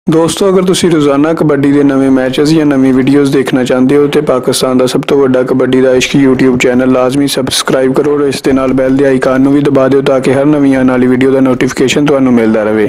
दोस्तों अगर तुसी रोज़ाना कबड्डी के नवे मैचेस या नवी वीडियोज़ देखना चाहते हो तो पाकिस्तान का सब तो बड़ा कबड्डी का इश्क यूट्यूब चैनल लाजमी सबसक्राइब करो और इस दे नाल बैल के आइकान भी दबा दो ताकि हर नवी आने वाली वीडियो का नोटिफिकेशन तुहानू मिलता रहे।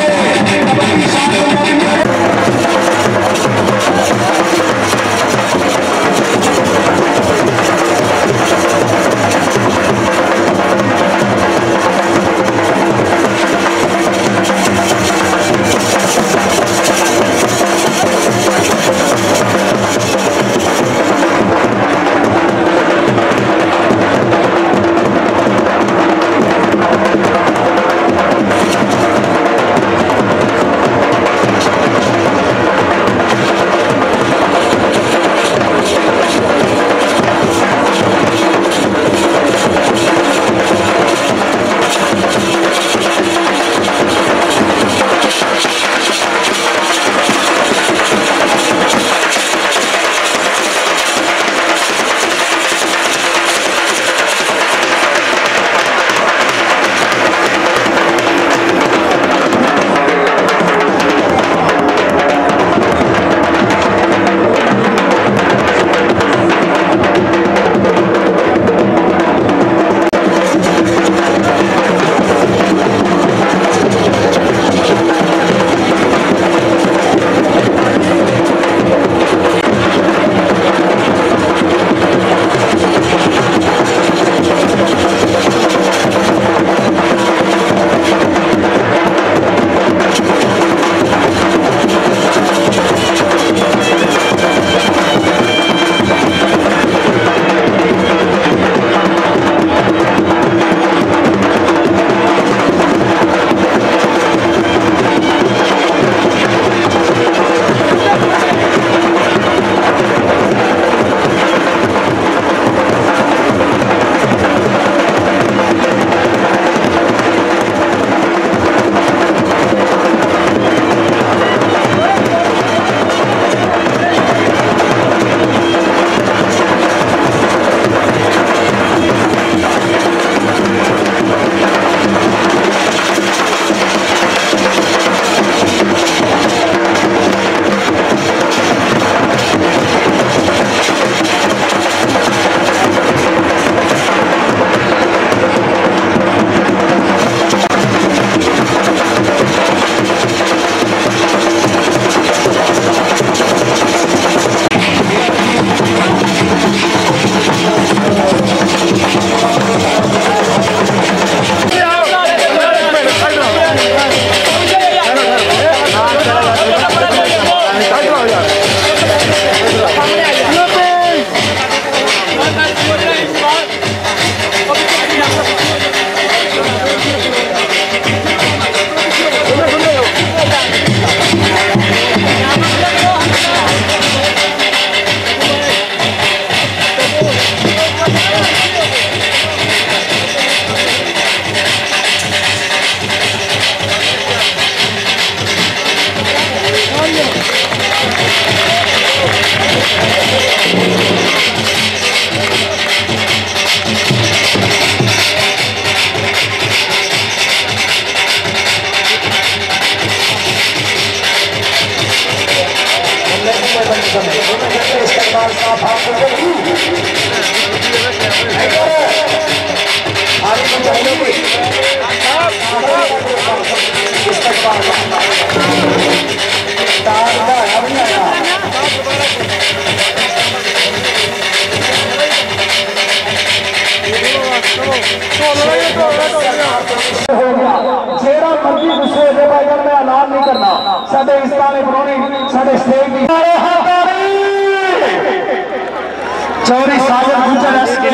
चौरी साजद गुजर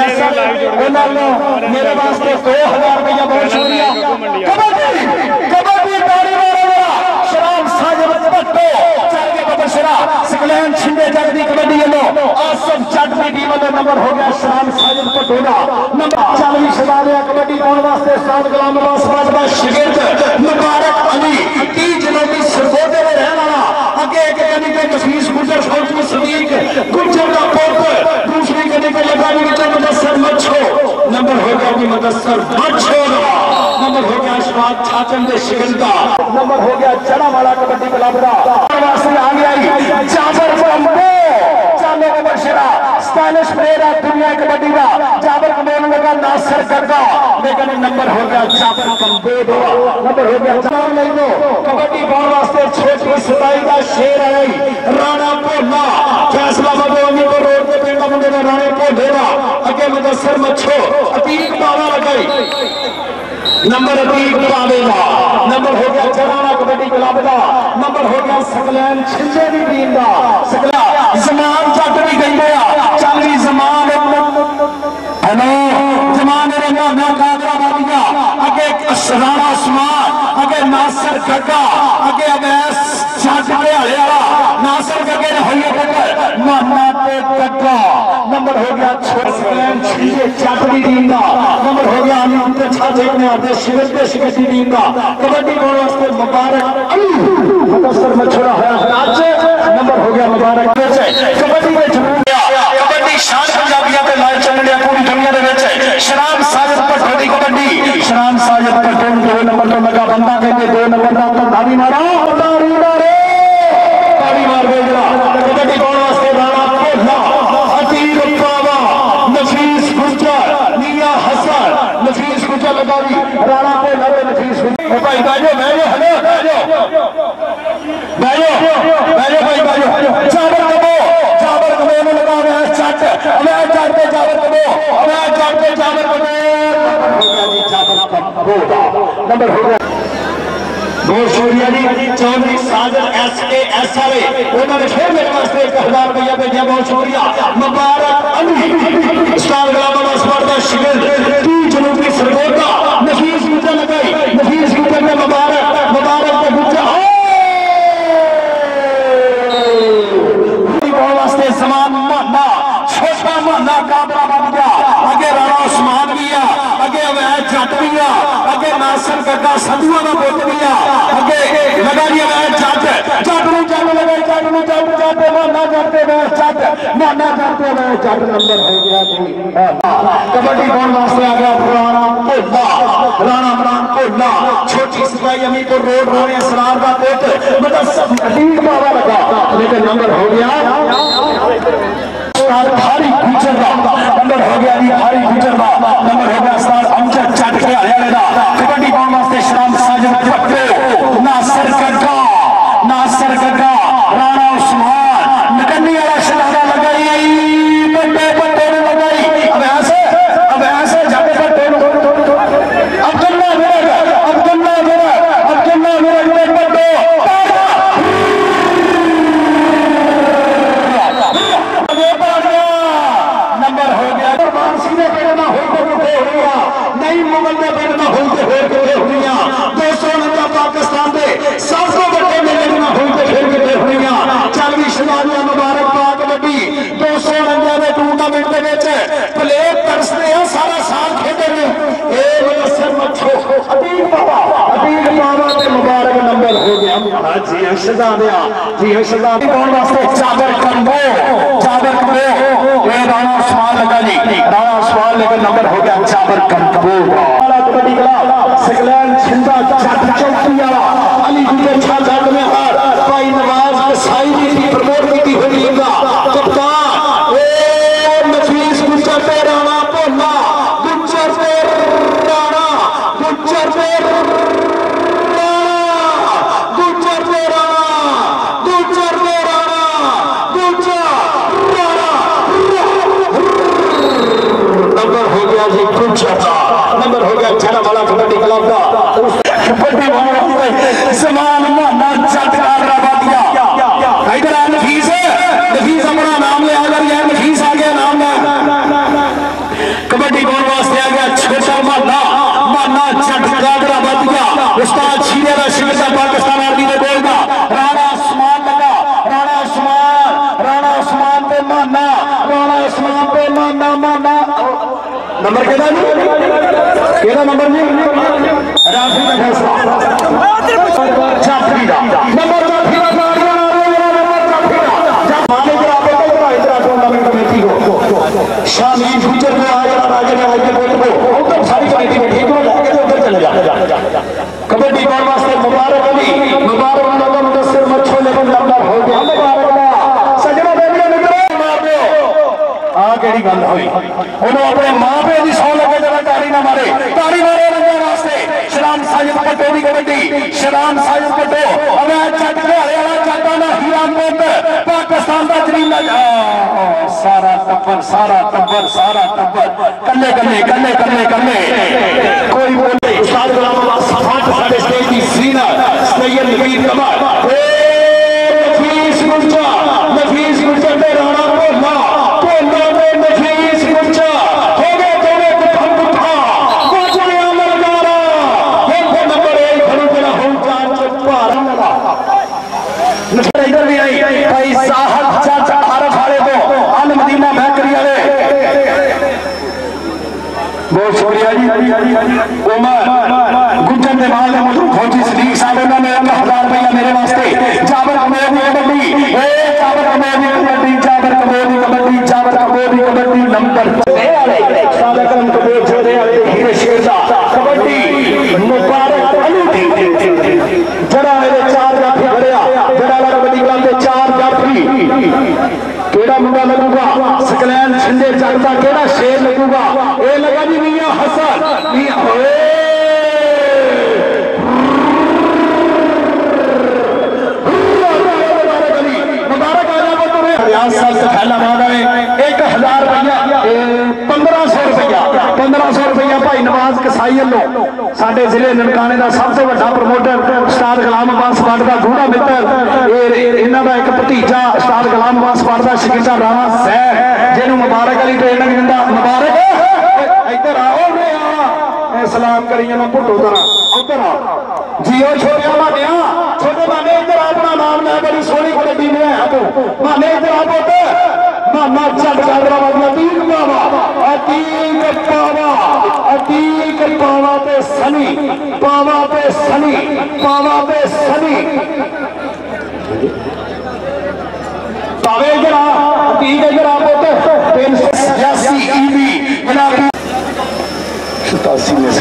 मेरे वास्ते 2000 रुपया बहुत शुक्रिया। कबड्डी ताड़ी वाला शराब साजद पट्टो चल के बबशरा सिकलैन छिंदे जग दी कबड्डी लो आसफ जट दी टीम का नंबर हो गया शराब साजद पट्टो का नंबर 40 शदालिया कबड्डी पाने वास्ते उस्ताद गुलाम अब्बास बाजवा शागिर्द मुबारक अली 30 जिलों की सरगोदे में रहने वाला आगे एक कनी के नफीस गुजर फौजी सदीक गुजर का पोप दूसरी कनी के लगा मदसर मच्छो नंबर हो गया कि मदसर मच्छो नंबर हो गया इश्क छाचन दे शिकंदा नंबर हो गया चढ़ा वाला कबड्डी क्लब का नंबर हो गया जाबर कंबोह, नंबर हो गया चार ले लो कबड्डी पाने वास्ते छोटी सताई का शेर है राणा पोला फैसला बदोनी को रोड पे पिंड मुंडे ने राणे पोलेगा अगे मुदस्सर मच्छो अतीक पावा लगाई नंबर अतीक पावेगा नंबर हो गया चराना कबड्डी क्लब का नंबर हो गया सकलैन छिंजे की टीम का सकला जमान जट भी गई गया चल भी जमान हेलो जमान ने ना कादराबादिया अगे राणा उस्मान अगे नासिर गगा अगे अवैस जट हरियाणे वाला नासिर गगे ने होई टक्कर मामा ते गगा नंबर हो गया सकलैन छिंजे जट की टीम का नंबर हो गया अमीन ते छाजे ने आते शिविर ते शिविर की टीम का कबड्डी पाने वास्ते मुबारक मुदस्सर मछुआ है आज नंबर हो गया मुबारक कबड्डी में कबड्डी शान पंजाबियों के लाइव चल रही पूरी दुनिया के शराब साजिद भट्टो की कबड्डी शराब साजिद भट्टो 2 नंबर तो लगा बंदा कहते 2 नंबर का तो धारी मारो धारी मारो धारी मार बेजरा कबड्डी पाने वास्ते राणा पोला अतीक पावा नफीस गुज्जर मियां हसन नफीस गुज्जर लगा दी राणा पोला ते नफीस गुज्जर भाई बाजो बैठो हेलो बैठो भाई बाजो जाबर कबो ने लगा हुआ है जट अवैध जट पे जाबर कबो अवैध जट पे जाबर कबो हो गया जी जाबर कबो नंबर हो गया बहुत शुक्रिया जी चौधरी साजिद एस वाले उन्होंने फिर मेरे वास्ते 1000 रुपया भेजा बहुत शुक्रिया मुबारक अली स्टार ग्राम स्पोर्ट का शिविर 30 जनवरी सरगोदा नफीस गुज्जर लगाई नफीस गुज्जर ने मुबारक को गुज्जर वास्ते समान मोहल्ला छोटा मोहल्ला कादराबाद का अगे राणा उस्मान भी आ अगे अवैध जट भी आ अगे नासिर गगा संधुआ का पुत भी आ अगे लगा दिया अवैध जट नूं जट लगाई जट नूं जट मोहल्ला जटते अवैध जट मोहल्ला जटते अवैध जट नंबर हो गया जी कबड्डी पाने वास्ते आ गया राणा पोला छोटी सिपाही अमीपुर रोड राणे असरार का पुत मतलब अतीक पावा लगा लेकिन नंबर हो गया भारी गुजर नंबर हो गया जी भारी गुजर नंबर हो गया स्टार अमजद जट के हरियाणे का कबड्डी पाने वास्ते शराब साजिद भट्टो नासिर गगा राणा उस्मान नकन्नी वाला शरारा लगाई बट्टे ने लगाई अब ऐसे जट भट्टे अब्दुल्ला मेरा बट्टो नंबर हो गया सीधे पेड़ में नहीं मुगल के पेड़ में हुई दोस्तों पाकिस्तान के सबसे बड़े मेले में हुई चल भी शिवालिया मुबारक पाक कबड्डी 249 के टूर्नामेंट के प्लेयर तरसते हैं सारा साल खेलते हैं मुदस्सर मच्छो अतीक पावा ते मुबारक नंबर हो गया जी हर्षदा कौन वास्ते जाबर कंबोह ये राणा उस्मान लगा जी राणा उस्मान लेकर नंबर हो गया जाबर कंबोह कबड्डी क्लब सकलैन छिंदा जट चौकी वाला अली गुजर छा जट में हार भाई नवाज कसाई जी प्रमोट की हुई टीम का कप्तान ओ नफीस गुज्जर पे राणा पोला गुज्जर पे राणा नंबर हो गया जी गुज्जर नंबर हो गया छड़ा वाला कबड्डी क्लब का कबड्डी समान मोहल्ला जट कादराबादिया इधर आ नफीस अपना नाम ले आकर यार नफीस आ गया नाम कबड्डी पाने वास्ते आ गया छोटा मोहल्ला जट कादराबादिया उस्ताद छीने का शिविर का पाकिस्तान आर्मी ने बोलता राणा उस्मान लगा राणा उस्मान पे माना नंबर केदा नंबर जी राफी का फैसला जाफरी का नंबर जाफरी का नंबर जाफरी का माने के आप इधर टूर्नामेंट कमेटी को शामिल गुजर को आया राजा ने आके बोल को उधर सारी कमेटी बैठी है तो उधर चले जा कबड्डी पाने वास्ते मुबारक वाला मुदस्सर मच्छो लेकर नंबर हो गया मुबारक सजना बेबी निकलो मार दो आ केड़ी गल होई ओनो अपने मां पे दी सौ लगे जरा ताड़ी ना मारे पट्टो की कबड्डी शराम साहिब पट्टो अवैध जट घराड़े वाला जटा ना हीरा पुत पाकिस्तान का जरीला सारा टब्बर कल्ले कल्ले कल्ले कल्ले कल्ले कोई बोले उस्ताद गुलाम अब्बास सफात साडे स्टेज की सीना सैयद नफीस कमर नफीस गुज्जर दे राणा पोला पोला दे नफीस गुज्जर हो गए दोवे कुठम कुठा गोजरे अमर गारा एक नंबर 1 खड़ी तेरा होम चार चप्पार नफर इधर भी आई भाई साहब चाचा आरफ वाले को अल मदीना बेकरी वाले बहुत शुक्रिया जी उमर गुज्जर दे माल ने मुझे फौजी सदीक साहब ने 1000 रुपया मेरे वास्ते जाबर कमोह की कबड्डी जाबर कमोह की कबड्डी जाबर कमोह की कबड्डी जाबर कमोह की कबड्डी नंबर सादा करम को देख जोड़े वाले हीरे शेर दा कबड्डी मुबारक अली जरा मेरे 4 जाफी भरया जरा कबड्डी ग्राउंड पे 4 जाफी केड़ा मुंडा लगूगा सकलैन छिंदे जगदा केड़ा शेर लगूगा ए लगा जी मियां हसन मियां ओए मुबारक आ जा तो रियाज साहब से पहला मांगा है 1000 रुपया 1500 रुपया भाई नवाज कसाई लो साडे जिले ननकाने का सब तो बड़ा प्रमोटर उस्ताद गुलाम अब्बास भट्ट का गूढ़ा मित्र इन्हां दा एक भतीजा उस्ताद गुलाम अब्बास भट्ट का शकीता राणा सैर जिन्हों मुबारक अली ट्रेनिंग दिंदा मुबारक इधर आओ सलाम करी जाना भुट्टो तरह उधर आ जियो छोटे माने इधर अपना नाम ले बड़ी सोहनी कबड्डी में है तू माने इधर आ पुत मामा जट कादराबाद अतीक पावा पे सनी पावा पे सनी पावे इधर आ अतीक इधर आ पुत 386 ईवी जनाब 87 में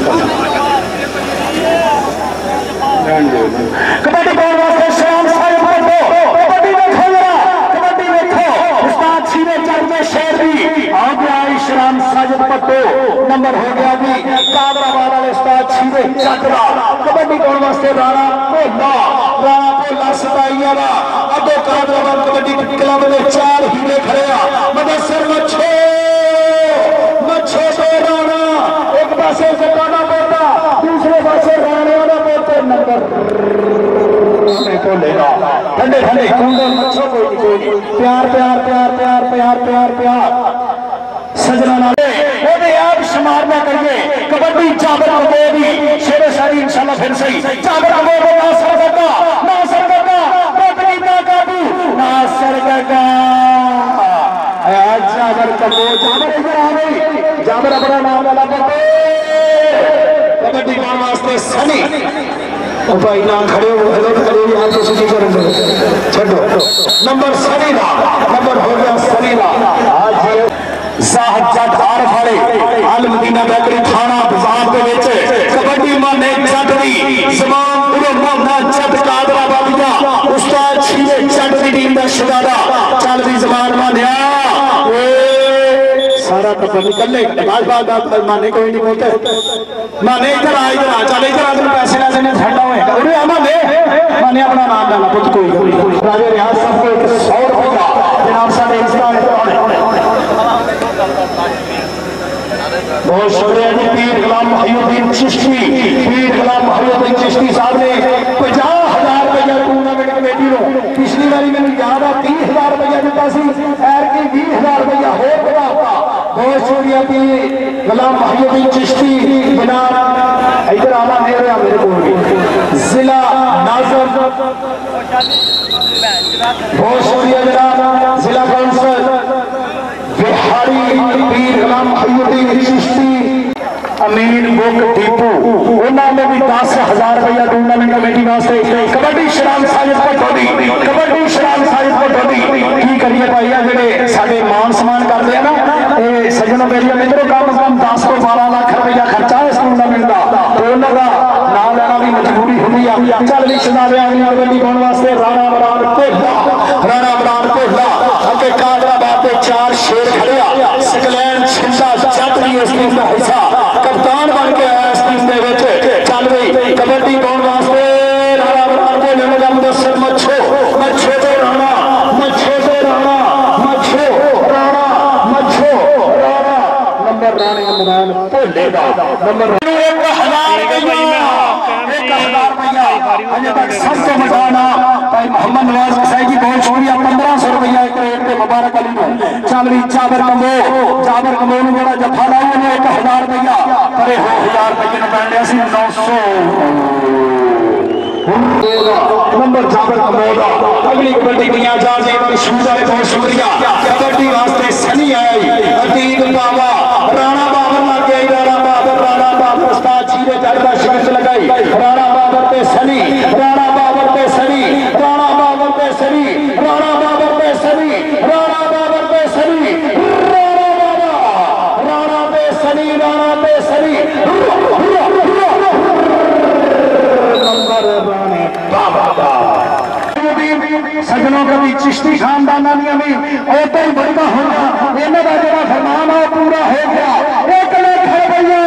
कबड्डी बॉल वास्ते शाम साहिब पट्टो कबड्डी देखो जरा कबड्डी देखो उस्ताद सीने जग में शेर भी आ गया शाम साहिब पट्टो नंबर हो गया भी कादराबाद वाले उस्ताद सीने जग दा कबड्डी बॉल वास्ते राणा पोला सताई वाला अदो कादराबाद कबड्डी क्लब में 4 हीरे खड़े आ मदसर मच्छो से राणा एक पासे जटाना पोता दूसरे पासे राणे वाला पोते नंबर को लेगा ठंडे ठंडे मच्छो कोई प्यार सजना नाले ओदे आप शुमार ना करिए कबड्डी जाबर कमोह दी शेर शायरी इंशाल्लाह फिर सही जाबर कमोह को नासर गगा बदलीदा काबू नासर गगा जाबर कमोह जाबर इधर आ गई जाबर अपना नाम वाला कबड्डी गाने वास्ते सनी भाई ना खड़े हो गलत करे आप तो सूची कर छोड़ो नंबर सनी दा नंबर हो गया सनी दा आज साहब जट आर फाड़े अल मदीना बेकरी थाना बाजार दे विच कबड्डी माने जट दी जमान उरे मोहम्मद जट कादराबाद दा उस्ताद छीले जट दी टीम दा शहजादा चल दी जमान मानिया सारा टब्बर निकले बात माने कोई नहीं बोलते माने इधर आ चल इधर आ पैसे ना देने ठंडा होएगा उरे आ माने अपना नाम डाला पुत कोई राजे रियाज साहब को 100 रुपया जनाब साहब इंस्टा बहुत शुक्रिया जी पीर गुलाम मोहिउद्दीन चिश्ती साहब ने 50,000 रुपया टूर्नामेंट कमेटी को पिछली बारी मैंने याद आ 30,000 रुपया दिता सी एर के 20,000 रुपया होर बढ़ाता बहुत शुक्रिया पीर गुलाम मोहिउद्दीन चिश्ती जनाब इधर आना नहीं रहा मेरे को जिला नाजर बहुत शुक्रिया जनाब जिला काउंसिल बिहारी पीर गुलाम मोहिउद्दीन चिश्ती अमीन बुक टीपू उन्होंने भी 10,000 रुपया टूर्नामेंट कमेटी वास्ते कबड्डी शराम साजिद पटोदी की करिए भाई जेडे साडे मान सम्मान करते हैं ना सज्जनों मेरी मित्रों कम से कम 10 तो 12 लाख रुपया खर्चा है इस टूर्नामेंट का तो उन्होंने नाम लेना भी मजबूरी होती है चल भी शहजादे अगली कबड्डी पाने वास्ते राणा इमरान पोला अगे कादराबाद के 4 शेर खड़े सकलैन छिंदा जट भी इस टीम का हिस्सा कप्तान बन के आया इस टीम के चल रही कबड्डी ढोले का नंबर 1000 रुपया अजे तक सब तो मकाना भाई मोहम्मद नवाज कसाई जी बहुत शुक्रिया 1500 रुपया एक रेट पे मुबारक अली को चल भी जाबर कमो जरा जफा लाओ 1000 रुपया अरे हो 1000 रुपये ने पैंडे 900 नंबर जाबर कमोह दा अगली कबड्डी दुनिया जा जी शूजा बहुत शुक्रिया कबड्डी वास्ते सनी आई अतीक पावा राणा बाबर लगे राणा बाबर उस्ताद जी ने जड़ का शिकस्त लगाई राणा बाबर पे सनी राणा बाबर पे सनी राणा बाबर पे सनी राणा बाबर पे सनी राणा बाबर पे सनी राणा पे सनी राणा पे सनी सजनों कभी चिश्ती खानदान भी औरतें ही बढ़ता होगा इन्हों का जो फरमान है पूरा हो गया 1 लाख रुपया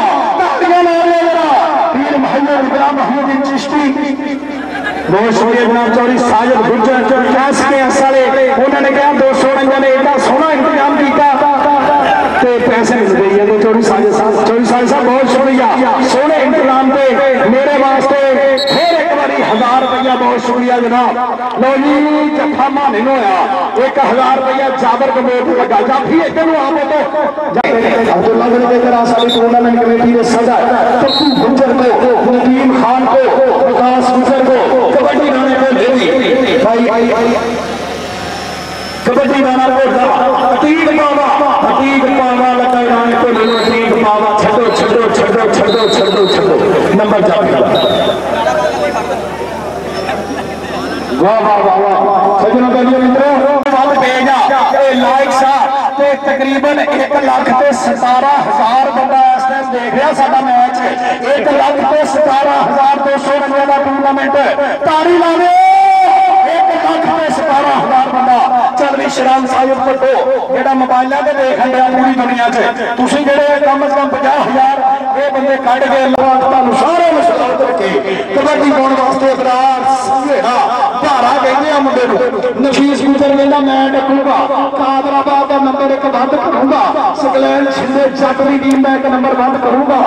पीर मोहम्मद इब्राहिम महमूद चिश्ती बहुत शुक्रिया जनाब चौधरी साजिद गुज्जर कैस के साले उन्होंने कहा 200 रंगा ने इतना सोहना इंतजाम किया पैसे मिलते हैं तो चौधरी साजिद साहब बहुत शुक्रिया सोहने इंतजाम पे मेरे वास्ते फिर 1000 रुपया बहुत शुक्रिया जनाब लो जी जफा माने होया 1000 रुपया जाबर कमोह लगा जाफी इधर आप तो अब्दुल्ला ने लेकर आ सारी टूर्नामेंट कमेटी ने सजा पप्पू गुज्जर को नदीम खान को विकास गुज्जर को कबड्डी राणे को ले दी भाई कबड्डी राणा को अतीक पावा लगा राणे को ले लो अतीक पावा छड्डो नंबर जाफी वाह वाह वाह वाह सज्जनों का लिए मित्रों बात भेजा लाइक सा ते तकरीबन 1,17,000 बंदा इस टाइम देख रहा साडा मैच 1,17,200 रंगे का टूर्नामेंट तारी लावे 1,17,000 बंदा चल भी शराम साहिब पटो जेड़ा मोबाइलों से देख रहा पूरी दुनिया च तुसीं जेड़े कम से कम 50,000 ये बंदे कट के तुहानू सारे मुस्कुराहट रखे कबड्डी पाउण वास्ते अबरार संघेड़ा भारा कहते हैं मुंडे नफीस गुजर कहता मैं डकूंगा कादराबाद का नंबर 1 बंद करूंगा सकलैन छिंदे जट की टीम में 1 नंबर बंद करूंगा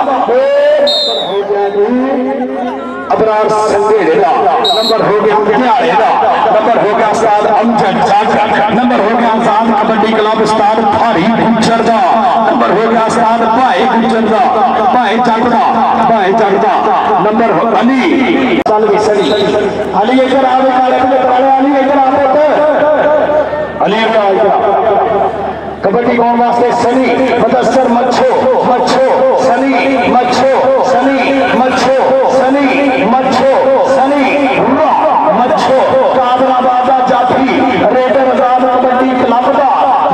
अबरार संघेड़े का नंबर हो गया ध्याड़े का नंबर हो गया उस्ताद अमजद जट नंबर हो गया आजाद कबड्डी क्लब उस्ताद भारी गुज्जर का नंबर हो गया उस्ताद भाई गुज्जर का भाई जट का नंबर हो अली चल भी सही अली इधर आवे अली इधर आवे अली कबड्डी कौन वास्ते सनी मदस्सर मच्छो सनी मच्छो कादराबाद जाफी रेडर आजाद कबड्डी क्लब का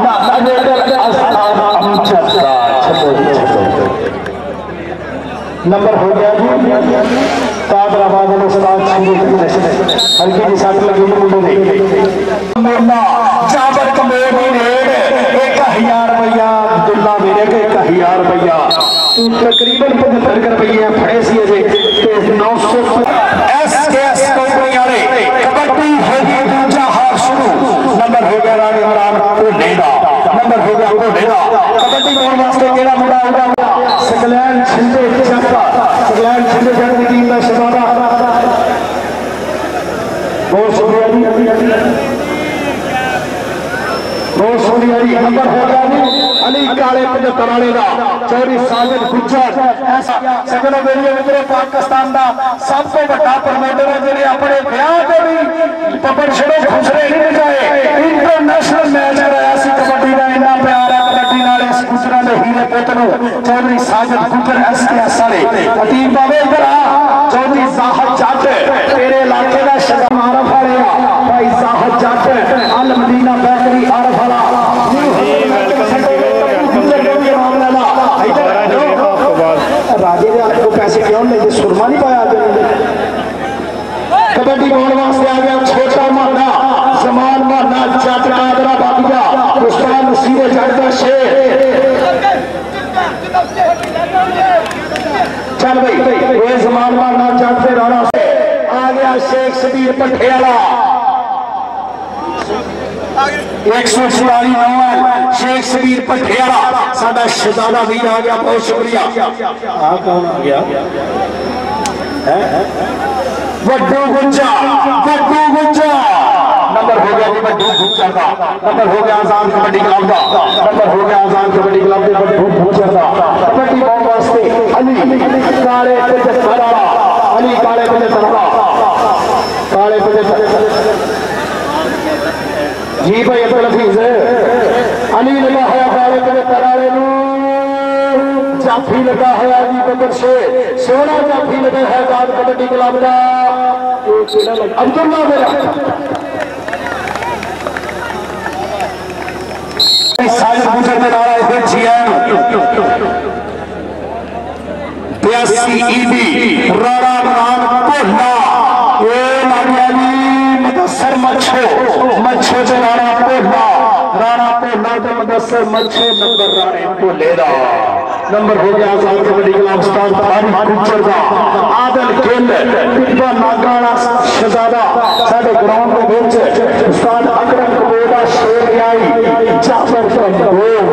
नंबर हो गया जी कादराबाद में उस्ताद हल्की की साथ लगी मुंडे मेला जाबर कमोह की रेड 1000 रुपया अब्दुल्ला मेरे के 1000 रुपया तकरीबन 75 रुपये फड़े सी अजे 900 एस कंपनी वाले कबड्डी होगी दूजा हार शुरू नंबर हो गया रानी इमरान ढोले का नंबर हो गया ढोले का कबड्डी कौन वास्ते केड़ा मुंडा होगा सकलैन छिंदे जट की टीम का शहजादा बहुत शुक्रिया जी नंबर हो गया जी अली काले 75 वाले का चौधरी साजिद गुज्जर सगनों मेरे मित्रों पाकिस्तान का सब तो बड़ा प्रमोटर है जिन्हें अपने ब्याह के भी पपड़ छड़े खुसरे नहीं जाए इंटरनेशनल मैच कराया कबड्डी का इन्ना प्यार है कबड्डी नाल इस गुजरा ने हीरे पुत नूं चौधरी साजिद गुज्जर SKS वाले अतीक बाबे इधर आ चौधरी जाहद जट तेरे इलाके का शगम आरफ वाले भाई जाहद जट अल मदीना बैकरी आरफ वाला राजे ने आपको पैसे क्यों नहीं सुरमा नहीं पाया कबड्डी पाने वास्ते आ गया छोटा माना जमान माना जट कादराबाद का उस्ताद नसीर जट का शेर चल भाई ये जमान माना जट से राणा से आ गया शेख शबीर पट्टे वाला 144 नौवान शेख सबीर पठेरा साडा शहजादा वीर आ गया, बहुत शुक्रिया। आ कौन आ गया? वड्डू गुज्जर, वड्डू गुज्जर नंबर हो गया जी, वड्डू गुज्जर का नंबर हो गया, आजाद कबड्डी क्लब का नंबर हो गया, आजाद कबड्डी क्लब के वड्डू गुज्जर का कबड्डी बॉल वास्ते अली काले 75 वाला, अली काले 75 काले 75 जी भाई अब्दुल हफीज अली लगा है काले 75 वाले जाफी लगा है जी बदर से सोना जाफी लगा है आजाद कबड्डी क्लब का अब्दुल्ला मेरा साजिद गुजर में नारा है जीएम 82 ईडी राणा नाम पोला ये लागियानी मदसर मच्छो से राणा पोला तो मदसर मच्छो नंबर राणे पोले दा नंबर हो गया, आजाद कबड्डी क्लब उस्ताद गुज्जर का आदल खेल टिब्बा नागाना शहजादा साडे ग्राउंड के बीच उस्ताद अकरम कबोह दा शेर आई जाबर कम्बोह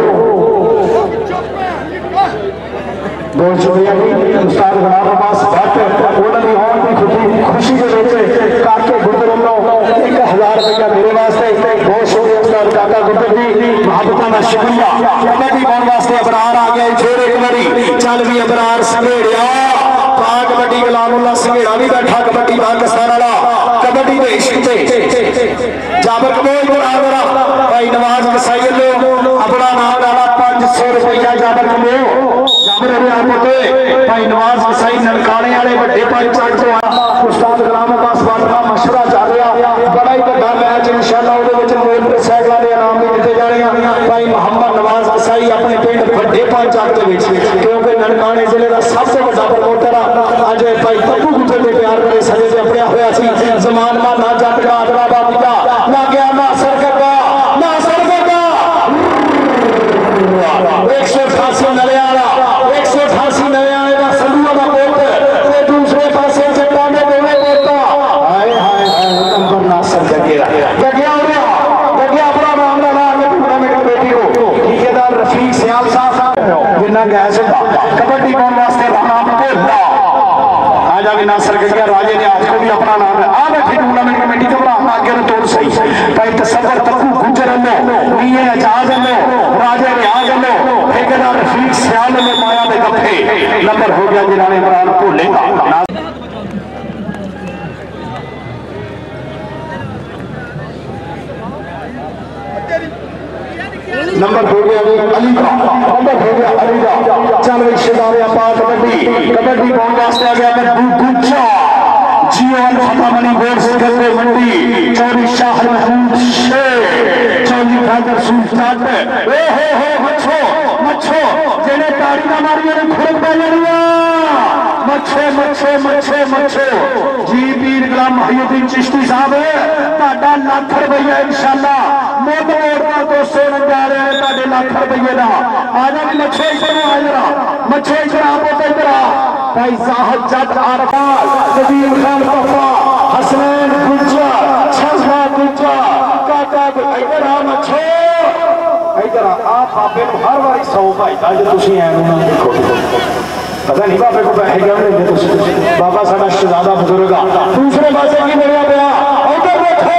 बहुत शुक्रिया जी उस्ताद अब्बास भट्ट उन्होंने होने खुशी के काके गुजर 1000 रुपया मेरे वास्ते, बहुत शुक्रिया उस्ताद गागा गुजर जी मोहब्बत का शुक्रिया। कबड्डी बॉल वास्ते अबरार आ गया फिर एक बारी चल भी अबरार संघेड़िया पा कबड्डी गुलामुल्ला संघेड़ा भी बैठा कबड्डी पाकिस्तान वाला कबड्डी के इश्क से जाबर कबोह भाई नवाज कसाई अपना नाम डाला 500 रुपया जाबर कबोह भाई नवाज कसाई ननकाने वाले बड़े पंचायत तो उस्ताद गुलाम अब्बास भट्ट का मशवरा चल रहा बड़ा ही बड़ा मैच इंशाअल्लाह मोटरसाइकिलों के इनाम भी दिए जाने भाई मोहम्मद नवाज कसाई अपने पिंड बड़े पंचायत क्योंकि ननकाने जिले का सबसे बड़ा प्रमोटर अज भाई पप्पू गुजर के प्यार बड़े सजे से अपने हुआ जमान मान ना जट का आदराबाद का ना गया नासर का 188 नले वाला 188 नले आए का संधुआ का पुत्र दूसरे पासे जट्टा में दोवे पोता हाय हाय हाय नंबर नासर गगेरा गगया अपना मामला ला के टूर्नामेंट कमेटी को ठेकेदार रफीक सियाल साहब जिन्ना गैस कबड्डी बॉल वास्ते नाम पोता आ जाके नासर गगया राजे ने आज को भी अपना नाम है आ बैठी टूर्नामेंट कमेटी के बड़ा आगे ने तोड़ सही भाई तसव्वुर तकू गुजर लो नीए आजाद लो राजे ने आ लो ठेकेदार रफीक सियाल ने माया में गफे नंबर हो गया जिन्होंने इमरान भोले का नंबर हो गया अली का नंबर हो गया अली का चल रिश्तेदार पास कबड्डी बॉल वास्ते आ गया गुज्जा जियो अल्फा मनी बोर्ड से मंडी चौरी शाह महमूद शेख चौधरी खादर सुल्तान ओ हो मच्छो मच्छो जेने ताड़ी ना मारी ने खुरक पै जानिया मच्छो मच्छो मच्छो मच्छो जी पीर गुलाम मुहिउद्दीन चिश्ती साहब ਤੁਹਾਡਾ ਲੱਖ ਰੁਪਈਆ इंशाअल्लाह मोद मोड़ का 200 लगा रहे हैं ਤੁਹਾਡੇ ਲੱਖ ਰੁਪਈਏ ਦਾ आ जा भी मच्छो इधर आ जरा मच्छो इधर आ इधर आ भाई साहब जट अरबाज नदीम खान पापा हसन गुज्जर छसवा गुज्जर काका इधर आ मच्छो इधर आ बाबे को हर बार 100 भाई आज तुसी आए हो ना देखो पता नहीं बाबे को पैसे क्यों लेंगे तुसी बाबा साडा शहजादा बुजुर्ग आ दूसरे पासे की बढ़िया पिया उधर देखो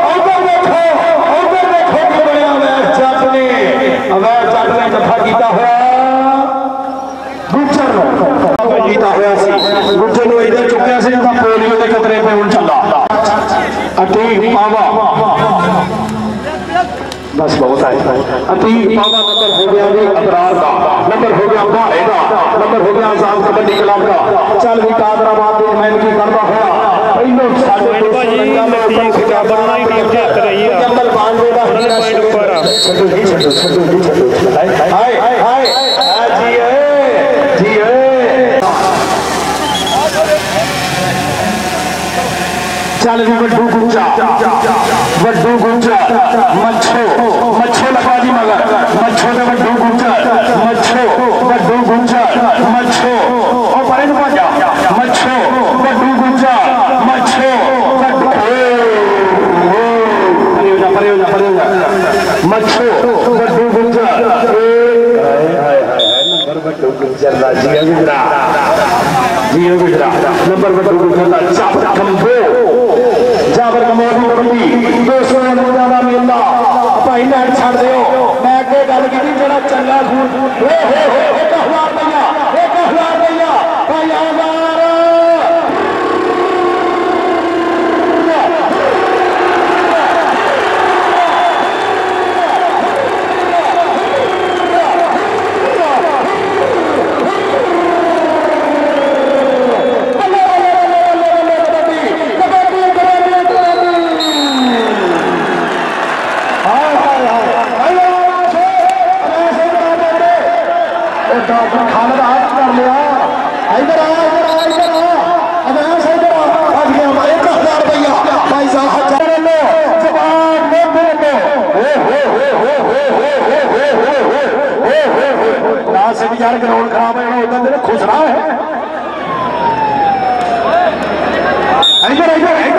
की बढ़िया अवैध जट ने जफा कीता हुआ गुज्जर जीता हुआ सी गुज्जर नु इधर चुक्या सी जदा पोलियो के खतरे पे हुन चला अतीक पावा बस बहुत है अतीक पावा नंबर हो गया जी अबरार का नंबर हो गया भाड़े का नंबर हो गया आजाद कबड्डी क्लब का चल भी कादराबाद में मैन की करदा होया पहलो साडे भाई जबरना ही टीम जीत रही है जम्मल बांधे दा पॉइंट ऊपर आ छड्डो हाय हाय हाय जी चल भी वड्डू गुज्जा मच्छो लगा जी मगर मच्छो ने वड्डू गुज्जा मच्छो ओ परे न जा मच्छो वड्डू गुज्जा मच्छो परे हो जा मच्छो बड्डू गुज्जर नंबर बड्डू गुज्जर दा जिया गुजरा नंबर बड्डू गुज्जर दा जब्बर कंबोह जाबर कमोह दी कबड्डी 200 रन दा मेला भाई लैंड छड़ दिओ मैं अगे गल कीती जेड़ा चंगा खून हो 1000 रुपया भाई आज़ाद खाना हाथ कर लिया इधर आ अवियास इधर आ गया 1000 रुपया भाई साहब जवाब नासिर यार ग्राउंड खराब है उधर खुश रहा है इधर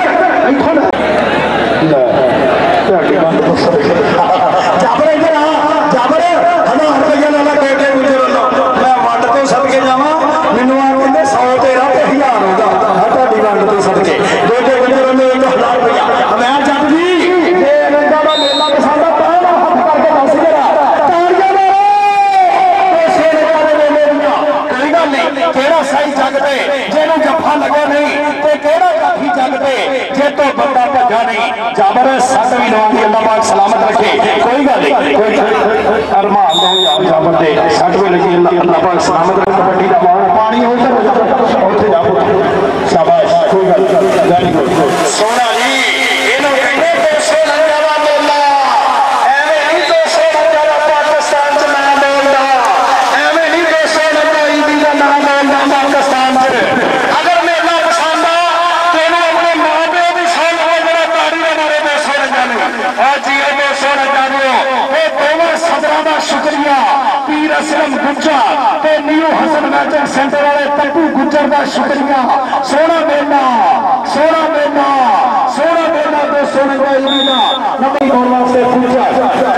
जाबर इधर आ जाबर 1000 रुपया लाला बेटे गुजर मैं वंड तो सदके जावा मैनू आ कहते 100 13 ते 1000 होगा ਤੁਹਾਡੀ वंड तो सदके बेटे गुजर ने 1000 रुपया मैं जब जी ये रंगा दा मेला पसंद आ पहला हाथ करके दस जरा ताड़ियां मारो पैसे लगा दे मेले कोई गल नहीं केड़ा सही जग ते जेनू जफा लगा नहीं ते केड़ा काफी जग ते जे तो बंदा भजा नहीं जाबर सट भी नवांदी अल्लाह पाक सलामत रखे कोई गल नहीं कोई अरमान दो यार जाबर दे सट भी लगी अल्लाह पाक सलामत रखे कबड्डी दा पानी हो उठे जाओ शाबाश कोई गल वेरी गुड सोना जी इनो कहंदे 200 रंगा दा मेला एवें नहीं 200 रंगा दा पाकिस्तान च ना बोलदा एवें नहीं 200 रंगा ईदी दा ना बोलदा पाकिस्तान च अगर मेला पसंद आ तेनू अपने मां प्यो दी शान जरा ताड़ी दे मारे 200 रंगा नू आ जी 200 रंगा नू ए दोवां सदरां दा शुक्रिया पीर असलम गुज्जर ते न्यू हसन मैचिंग सेंटर वाले पप्पू गुज्जर का शुक्रिया सोना मेला 200 रंगा ईदा नबी कौन वास्ते गुज्जर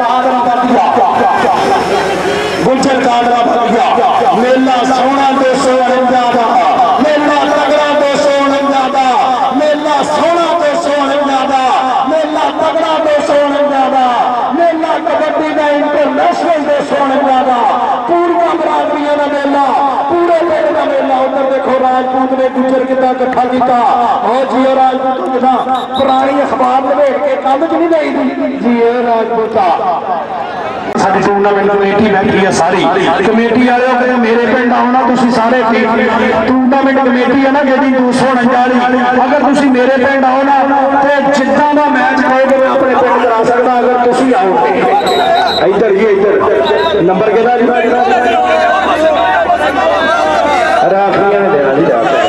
कादरा मेला सोना 200 रंगा दा मेला तगड़ा 200 रंगा दा मेला सोना 200 रंगा दा मेला तगड़ा 200 रंगा दा मेला कबड्डी का इंटरनेशनल 200 रंगा दा पूर्वा बरादरियों का मेला पूरे पिंड का मेला उधर देखो राजपूत ने गुजर कितना इकट्ठा किया और जी राजपूत कितना पुरानी अखबार लपेट के कंध च नहीं गई जी राजपूता साडी टूर्नामेंट कमेटी बैठी है सारी कमेटी वाले कहते मेरे पिंड आना तुसी सारे टूर्नामेंट कमेटी है ना जी 249 अगर तुसी मेरे पिंड आओ ना तो जिद्दां दा मैच कहोगे मैं अपने पिंड करा सकदा अगर तुसी आओ इधर ही इधर नंबर कितना जी राखियां ने देना जी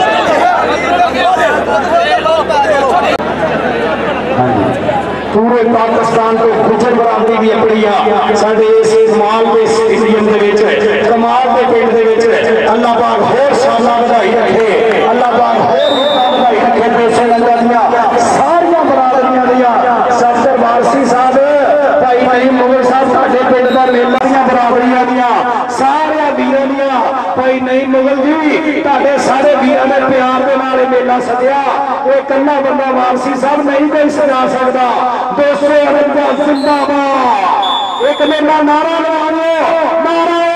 पूरे पाकिस्तान तो गुजर बरादरी भी अपनी साडे इस कमाल के स्टेडियम के कमाल के पिंड के अल्लाह पाक होर शाना बढ़ाई रखे अल्लाह पाक होर बढ़ाई रखे पैसे लंगर दिया सारिया बरादरियां दिया सफदर वारसी साहब भाई नहीं मुगल साहब साडे पिंड दा मेला दियां बरादरियां दिया सारिया वीरां दिया भाई नहीं मुगल जी तुहाडे सारे वीरां ने प्यार दे नाल मेला सदिया वो कन्ना बंदा वारसी साहब नहीं कोई सजा सकदा 200 रंगा जिंदाबाद एक मेला नारा लगा दो नारा